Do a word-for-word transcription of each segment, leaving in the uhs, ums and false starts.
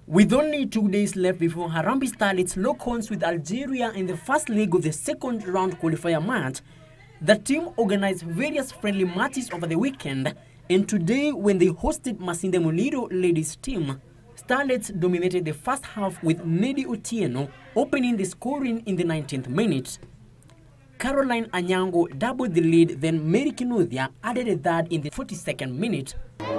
With only two days left before Harambee Starlets lock horns with Algeria in the first leg of the second round qualifier match, the team organized various friendly matches over the weekend, and today when they hosted Masinde Muliro ladies team, Starlets dominated the first half with Nedi Otieno opening the scoring in the nineteenth minute. Caroline Anyango doubled the lead, then Mary Kinuthia added a third in the forty-second minute.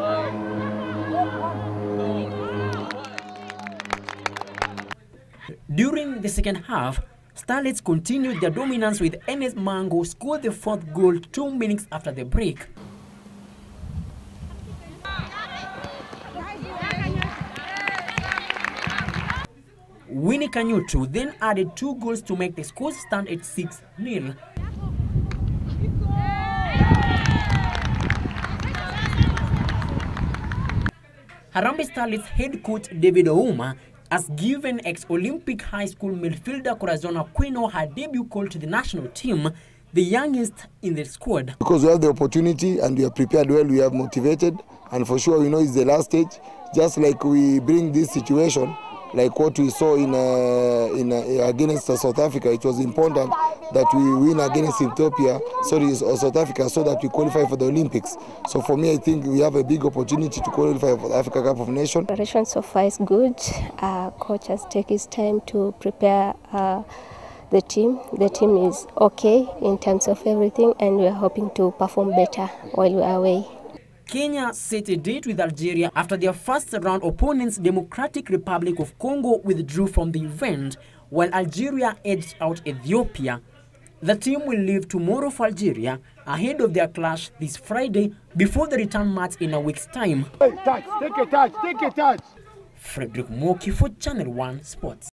During the second half, Starlets continued their dominance with N S Mango scored the fourth goal two minutes after the break. Winnie Kanyutu then added two goals to make the score stand at six nil. Harambee Starlets head coach David Ouma has given ex-Olympic high school midfielder Corazon Aquino her debut call to the national team, the youngest in the squad. Because we have the opportunity and we are prepared well, we are motivated, and for sure we know it's the last stage. Just like we bring this situation, like what we saw in uh, in uh, against uh, South Africa, it was important that we win against Ethiopia, sorry, South Africa, so that we qualify for the Olympics. So for me, I think we have a big opportunity to qualify for the Africa Cup of Nations. Preparation so far is good. Uh, coach has taken his time to prepare uh, the team. The team is okay in terms of everything, and we are hoping to perform better while we are away. Kenya set a date with Algeria after their first round opponents, Democratic Republic of Congo, withdrew from the event, while Algeria edged out Ethiopia. The team will leave tomorrow for Algeria ahead of their clash this Friday before the return match in a week's time. Hey, touch, take a touch, take a touch. Frederick Moki for Channel one Sports.